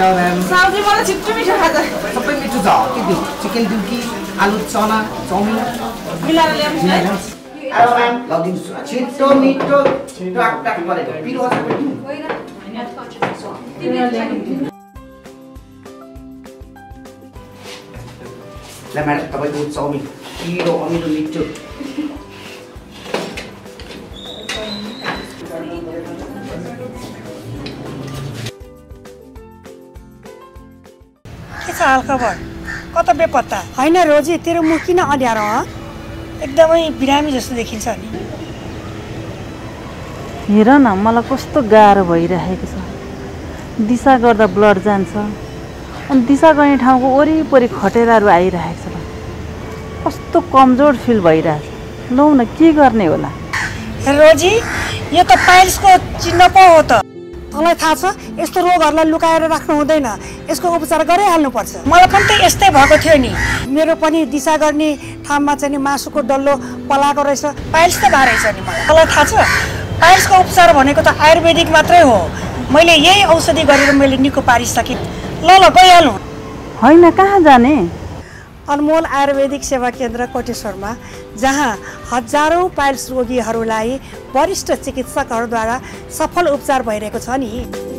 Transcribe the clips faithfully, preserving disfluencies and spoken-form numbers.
hello ma'am सब्जी मलाई छिट्टो मिठो खाजा सबै मिठो छ के दिउ चिकन दिउ कि आलु चना चाउमिन मिलाएर ल्याउँछु है हेलो मैम लगिदिन्छु छिट्टो मिठो टाक टाक गरेको पिरो अचार पनि होइन ल म्याडम तपाईको चाउमिन पिरो अमिलो मिठो के छ हालखबर कता बेपत्ता होइन रोजी तेरो मुख किन अँध्यारो हो एकदमै बिरामी जस्तो देखिन्छ नि हेर न मलाई कस्तो गाह्रो भइरहेको छ दिशा गर्दा ब्लड जान्छ अनि दिशा गर्ने ठाउँको वरिपरि खटेराहरू आइरहेको छ कस्तो कमजोर फिल भइरहेछ लौ न के गर्ने होला रोजी यो त पाइल्सको चिन्ह पो हो त तँलाई थाहा छ यस्तो रोगहरूलाई लुकाएर राख्नु हुँदैन यसको उपचार गरिहाल्नुपर्छ मलाई पनि त यस्तै भएको थियो नि मेरो पनि दिशा गर्ने ठाउँमा चाहिँ नि मासुको डल्लो पलाएको रहेछ पाइल्स त भए रहेछ नि मलाई तँलाई थाहा छ पाइल्सको उपचार भनेको त आयुर्वेदिक मात्रै हो मैले यही औषधि गरेर मैले निको पारिसकेँ ल ल गइहालौँ होइन कहाँ जाने अनमोल आयुर्वेदिक सेवा केन्द्र कोटेश्वरमा जहाँ हजारौँ पाइल्स रोगीहरूलाई वरिष्ठ चिकित्सकहरूद्वारा सफल उपचार भइरहेको छ नि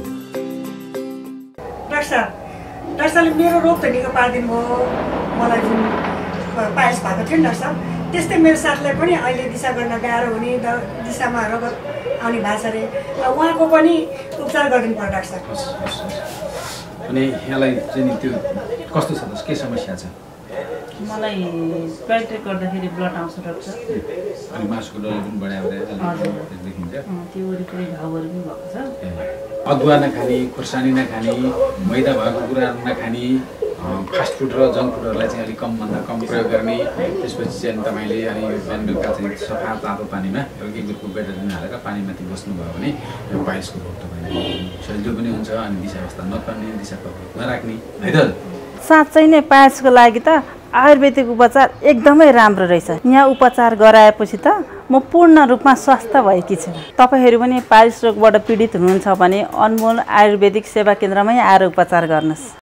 डाक्टर साहब डाक्टर साहबले मेरो रोग त निको पारिदिनु भयो मलाई जुन पाइल्स भएको थियो नि डाक्टर साहब त्यस्तै मेरो साथीलाई पनि अहिले दिशा गर्न गाह्रो हुने दिशामा रगत आउने भएको छ अरे उहाँको पनि उपचार गरिदिनु पर्यो डाक्टर साहब अनि यसलाई चाहिँ नि त्यो कस्तो छ त के समस्या छ मलाई टोइलेट गर्दाखेरि ब्लड आउँछ डाक्टर अनि मासुको डल्लो पनि बढाएर देखिन्छ त्यो वरिपरि घाउहरू पनि भएको छ अदुवा नखाने खुर्सानी नखाने मैदा भएको कुराहरू नखाने फास्ट फुड र जङ्क फुडहरूलाई चाहिँ अलिक कमभन्दा कम प्रयोग गर्ने त्यसपछि चाहिँ तपाईँले अनि बिहान बेलुका चाहिँ सफा तातो पानीमा एक ग्रुपको बेटाडिन हालेर पानीमाथि बस्नुभयो भने यो पाइल्सको रोग तपाईँले सजिलो पनि हुन्छ अनि दिशावस्था नपर्ने दिशाको नराख्ने है त साँच्चै नै पाइल्सको लागि त आयुर्वेदिक उपचार एकदमै राम्रो रहेछ यहाँ उपचार गराएपछि त म पूर्ण रूपमा स्वस्थ भएकी छु तपाईँहरू पनि पाइल्स रोगबाट पीडित हुनुहुन्छ भने अनमोल आयुर्वेदिक सेवा केन्द्रमै आएर उपचार गर्नुहोस्